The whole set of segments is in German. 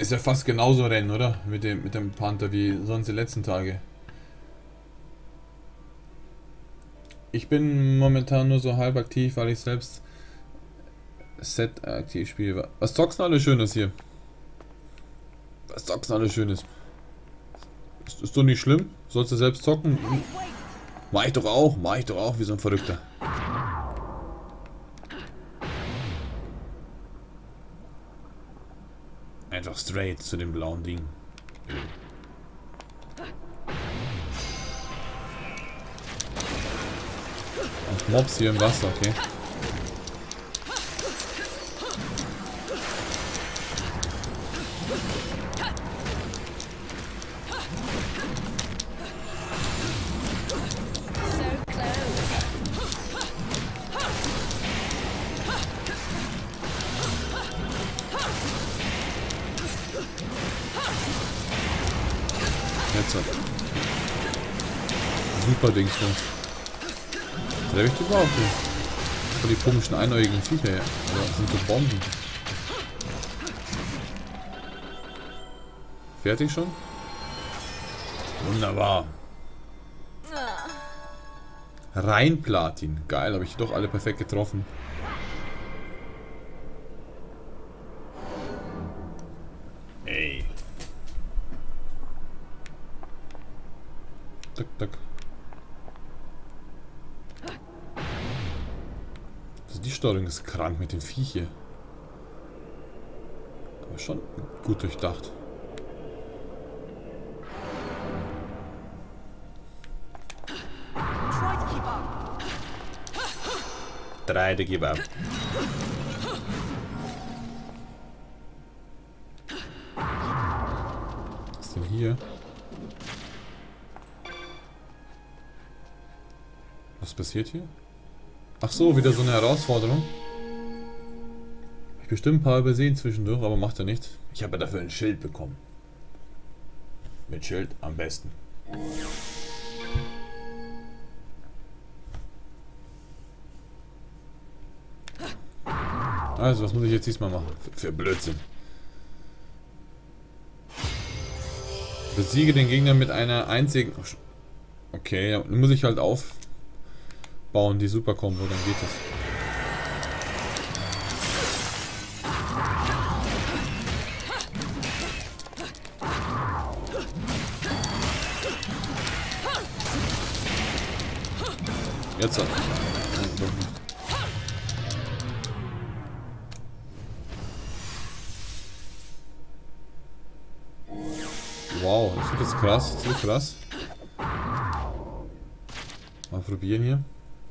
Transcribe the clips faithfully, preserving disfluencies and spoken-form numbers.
Ist ja fast genauso Rennen, oder? Mit dem, mit dem Panther wie sonst die letzten Tage. Ich bin momentan nur so halb aktiv, weil ich selbst Set aktiv spiele. Was zockst du alles Schönes hier? Was zockst du alles Schönes? Ist, ist doch nicht schlimm? Sollst du selbst zocken? Mach ich doch auch, mach ich doch auch wie so ein Verrückter. Einfach straight zu dem blauen Ding. Und Mobs hier im Wasser, okay. Jetzt hat. Super Ding schon. Treffe ich die überhaupt nicht? Von die komischen einäugigen Viecher her. Oder das sind so Bomben. Fertig schon? Wunderbar. Rein Platin. Geil, habe ich doch alle perfekt getroffen. Ey. Tack, tack. Also die Steuerung ist krank mit dem Viech hier. Aber schon gut durchdacht. Drei, der gib ab. Was ist denn hier? Was passiert hier? Ach so, wieder so eine Herausforderung. Ich bestimmt ein paar übersehen zwischendurch, aber macht ja nichts. Ich habe ja dafür ein Schild bekommen. Mit Schild am besten. Also, was muss ich jetzt diesmal machen? Für, für Blödsinn. Besiege den Gegner mit einer einzigen... Okay, dann muss ich halt aufbauen, die Super-Kombo, dann geht das. Jetzt hat wow, das wird jetzt krass, das wird krass. Mal probieren hier.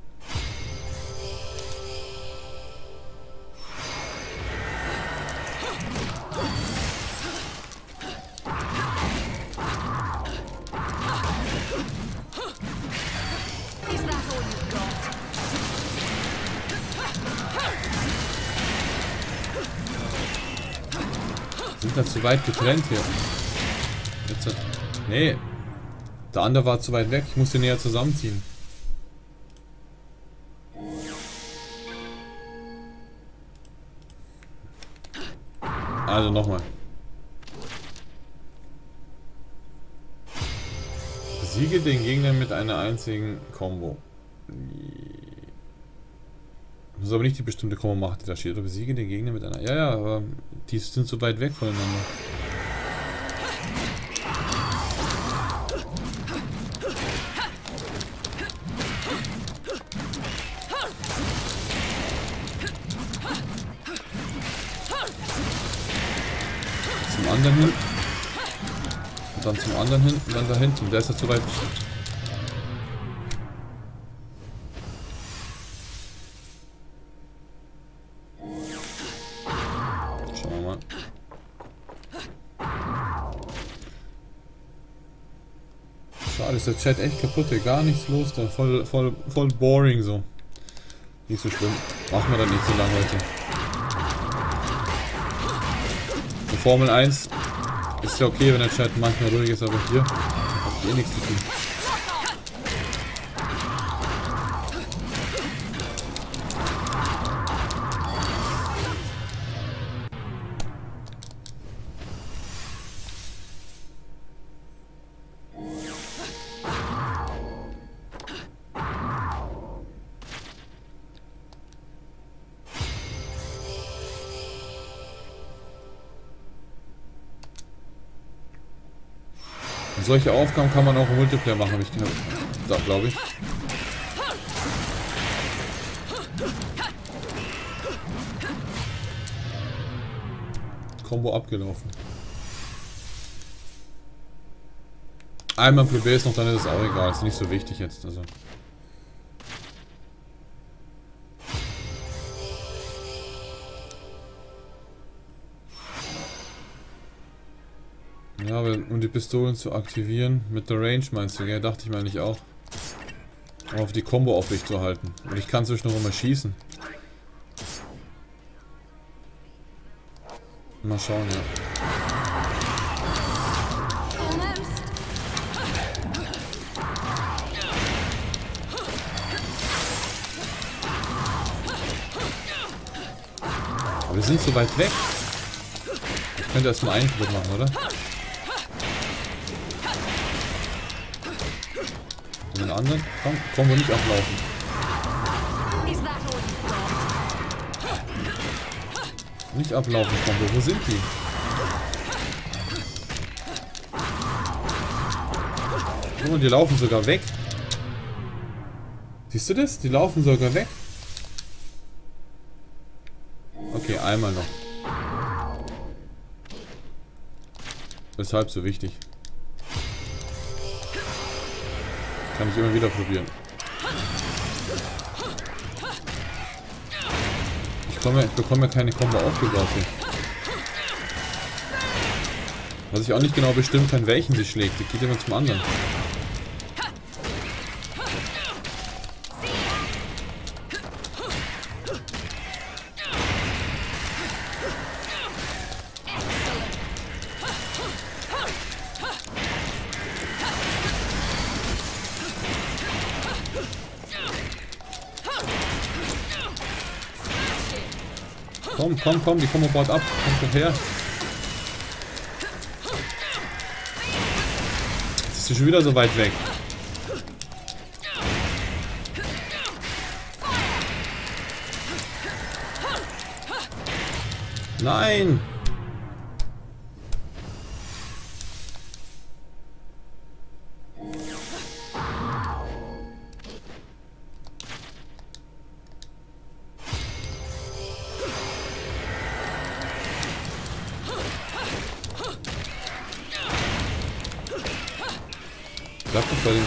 Sind da zu weit getrennt hier. Jetzt, nee. Der andere war zu weit weg. Ich muss den näher zusammenziehen. Also nochmal. Besiege den Gegner mit einer einzigen Combo. Ich muss aber nicht die bestimmte Combo machen, die da steht. Oder besiege den Gegner mit einer... Ja, ja, aber die sind so weit weg voneinander. Zum anderen hin. Und dann zum anderen hin und dann da hinten. Der ist ja zu weit. Schauen wir mal. Schade, ist der Chat echt kaputt, hier. Gar nichts los da. Voll, voll, voll boring so. Nicht so schlimm. Machen wir dann nicht so lange heute. Die Formel eins ist ja okay, wenn der Chat manchmal ruhig ist, aber hier hat eh nichts zu tun. Solche Aufgaben kann man auch im Multiplayer machen, habe ich gehört. Da, glaube ich. Combo abgelaufen. Einmal Plebé ist noch, dann ist es auch egal. Ist nicht so wichtig jetzt. Also. Ja, aber um die Pistolen zu aktivieren, mit der Range meinst du, gell? Dachte ich mir eigentlich auch. Um auf die Combo aufrecht zu halten. Und ich kann zwischendurch mal schießen. Mal schauen, ja. Aber wir sind so weit weg. Ich könnte erst mal einen Tritt machen, oder? Und den anderen? Komm, kommen wir nicht ablaufen. Nicht ablaufen, Combo. Wo sind die? Guck mal, die laufen sogar weg. Siehst du das? Die laufen sogar weg. Okay, einmal noch. Weshalb so wichtig? Kann ich immer wieder probieren. Ich, komme, ich bekomme ja keine Combo aufgebaut hier. Was ich auch nicht genau bestimmen kann, welchen sie schlägt. Die geht immer zum anderen. Komm, komm, komm, die Combo baut ab. Kommt doch her. Jetzt ist sie schon wieder so weit weg. Nein! Bleib doch bei dem.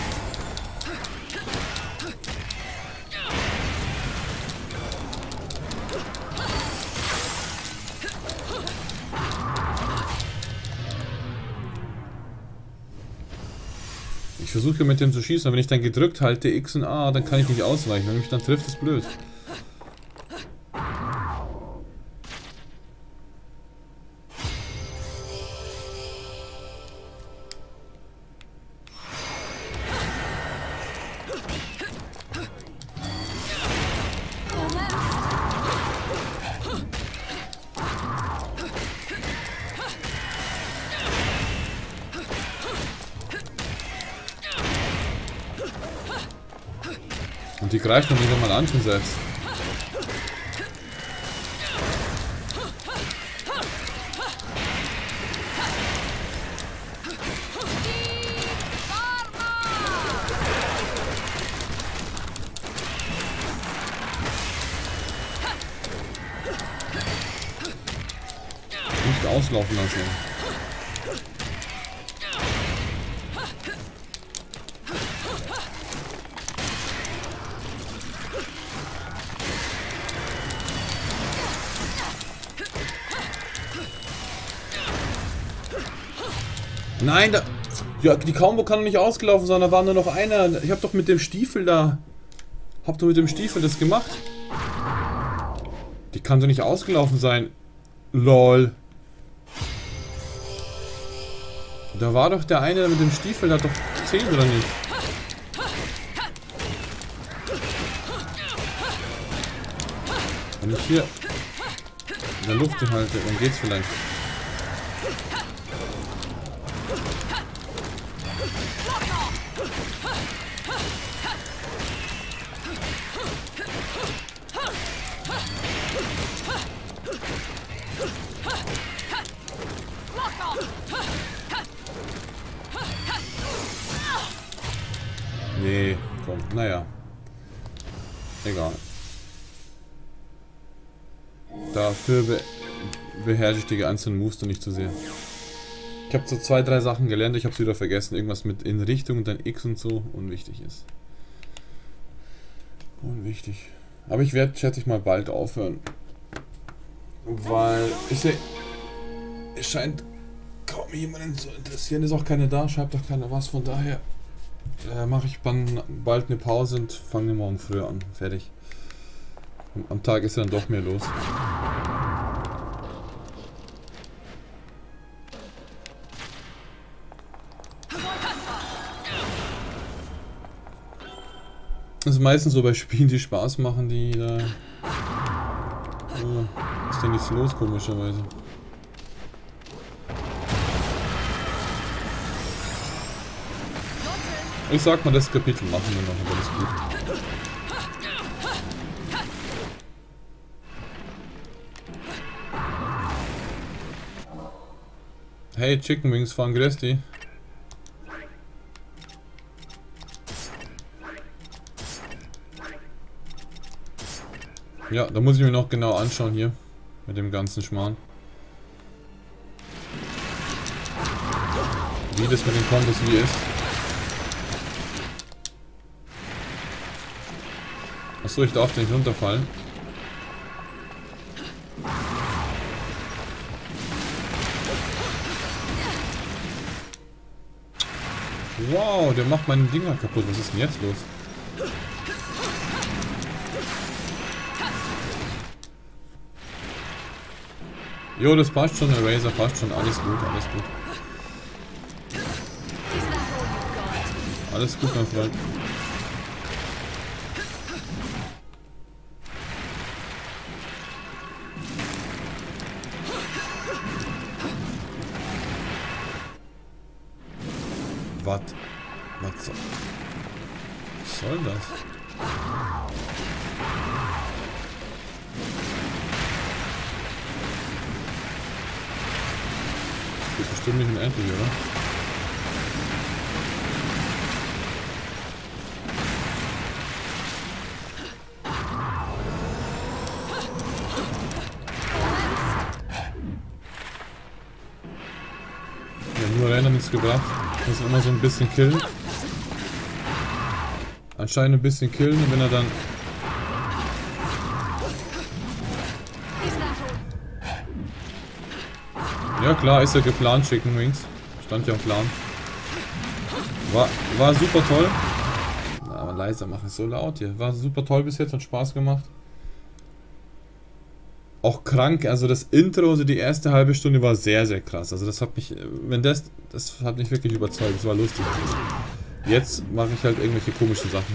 Ich versuche mit dem zu schießen, aber wenn ich dann gedrückt halte, X und A, dann kann ich nicht ausweichen. Wenn mich dann trifft, ist blöd. Und die greift man wieder mal an schon selbst. Nicht auslaufen lassen. Nein, da... Ja, die Combo kann doch nicht ausgelaufen sein, da war nur noch einer. Ich hab doch mit dem Stiefel da... Hab doch mit dem Stiefel das gemacht. Die kann doch nicht ausgelaufen sein. Lol. Da war doch der eine mit dem Stiefel, der hat doch zehn oder nicht? Wenn ich hier in der Luft halte, dann geht's vielleicht. Nee, komm, naja. Egal. Dafür be beherrsche ich die einzelnen Moves noch nicht zu sehr. Ich habe so zwei, drei Sachen gelernt, ich habe es wieder vergessen. Irgendwas mit in Richtung und dann X und so unwichtig ist. Unwichtig. Aber ich werde, schätze ich mal, bald aufhören. Weil ich sehe, es scheint kaum jemanden zu interessieren. Ist auch keiner da, schreibt auch keiner was. Von daher äh, mache ich dann bald eine Pause und fange morgen früher an. Fertig. Am Tag ist dann doch mehr los. Das ist meistens so bei Spielen, die Spaß machen, die da... Oh, ist denn nichts los, komischerweise. Ich sag mal, das Kapitel machen wir noch, aber das ist gut. Hey, Chicken Wings von Gresti. Ja, da muss ich mir noch genau anschauen hier. Mit dem ganzen Schmarrn. Wie das mit den Kombos wie ist. Achso, ich darf nicht runterfallen. Wow, der macht meine Dinger kaputt. Was ist denn jetzt los? Jo, das passt schon, der Razor passt schon. Alles gut, alles gut. Alles gut, mein Freund. Was? Was soll, was soll das? Das geht bestimmt nicht unendlich, oder? Ja, nur Rennen hat nichts gebracht. Muss immer so ein bisschen killen. Anscheinend ein bisschen killen, und wenn er dann... Ja klar, ist ja geplant, Chicken Wings. Stand ja im Plan. War, war super toll. Na, aber leiser machen, ist so laut hier. War super toll bis jetzt, hat Spaß gemacht. Auch krank, also das Intro, also die erste halbe Stunde war sehr, sehr krass. Also das hat mich, wenn das, das hat mich wirklich überzeugt, das war lustig. Jetzt mache ich halt irgendwelche komischen Sachen.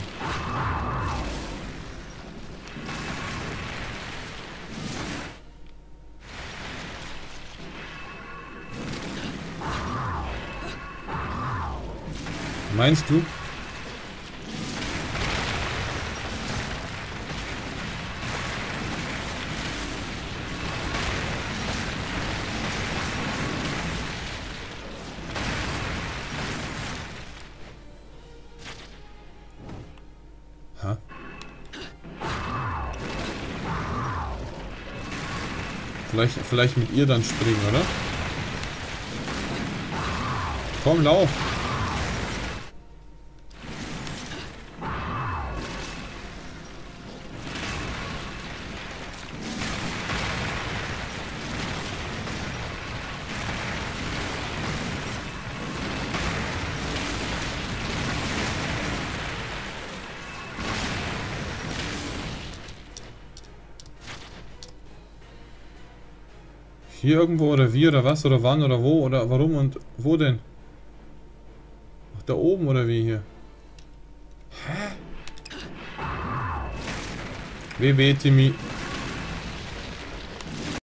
Meinst du? Ha? Vielleicht, vielleicht mit ihr dann springen, oder? Komm, lauf! Hier irgendwo oder wie oder was oder wann oder wo oder warum und wo denn? Ach, da oben oder wie hier? Hä? W W Timmy.